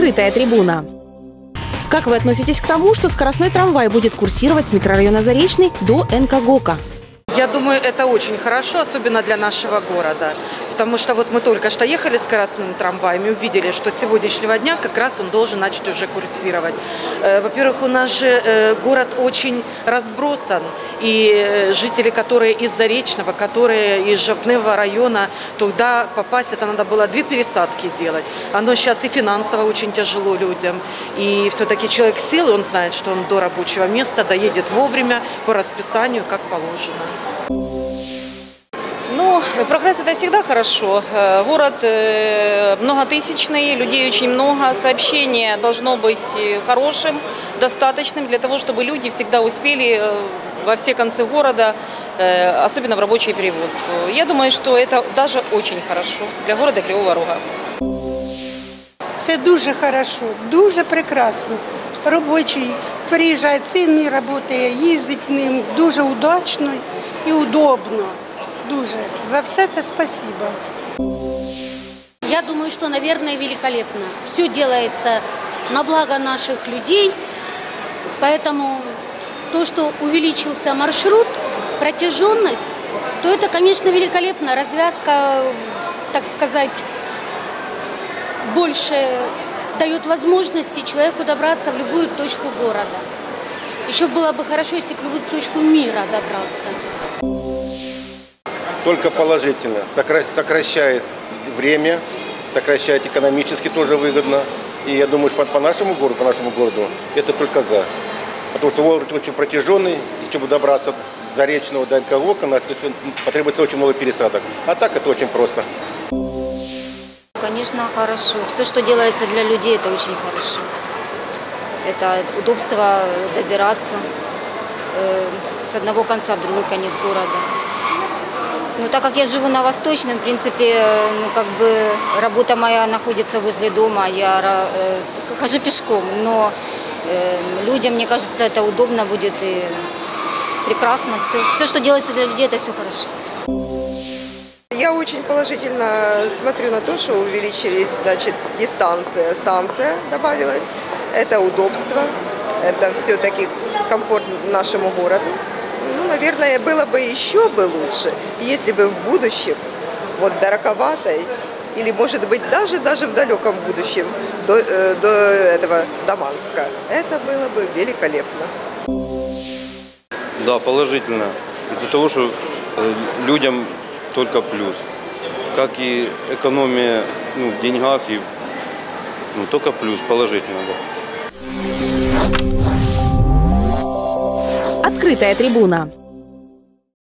Открытая трибуна. Как вы относитесь к тому, что скоростной трамвай будет курсировать с микрорайона Заречный до НКГОКа? Я думаю, это очень хорошо, особенно для нашего города. Потому что вот мы только что ехали скоростным трамваем и увидели, что с сегодняшнего дня как раз он должен начать уже курсировать. Во-первых, у нас же город очень разбросан. И жители, которые из Заречного, которые из Жовтневого района, туда попасть, это надо было 2 пересадки делать. Оно сейчас и финансово очень тяжело людям. И все-таки человек сел, и он знает, что он до рабочего места доедет вовремя, по расписанию, как положено. Ну, прогресс – это всегда хорошо. Город многотысячный, людей очень много, сообщение должно быть хорошим, достаточным для того, чтобы люди всегда успели во все концы города, особенно в рабочую перевозку. Я думаю, что это даже очень хорошо для города Кривого Рога. Це дуже хорошо, дуже прекрасно. Робочий приїжджає, син мій працює, їздить ним дуже удачно і удобно. Дуже. За все це спасибо. Я думаю, что, наверное, великолепно. Все делается на благо наших людей, поэтому то, что увеличился маршрут, протяженность, то это, конечно, великолепно. Развязка, так сказать, больше дает возможности человеку добраться в любую точку города. Еще было бы хорошо, если бы в любую точку мира добраться. Только положительно. Сокращает время, сокращает экономически тоже выгодно. И я думаю, что по нашему городу это только за. Потому что город очень протяженный, и чтобы добраться до Заречного, до НКГОКа, потребуется очень много пересадок. А так это очень просто. Конечно, хорошо. Все, что делается для людей, это очень хорошо. Это удобство добираться с одного конца в другой конец города. Но так как я живу на Восточном, в принципе, работа моя находится возле дома, я хожу пешком, но людям, мне кажется, это удобно будет и прекрасно. Все, что делается для людей, это все хорошо. Я очень положительно смотрю на то, что увеличились, значит, дистанция, станция добавилась. Это удобство, это все-таки комфорт нашему городу. Ну, наверное, было бы еще бы лучше, если бы в будущем, вот до Раковатой, или, может быть, даже в далеком будущем, до этого Даманска, это было бы великолепно. Да, положительно. Из-за того, что людям только плюс. Как и экономия в деньгах, и только плюс, положительно. Да. Открытая трибуна.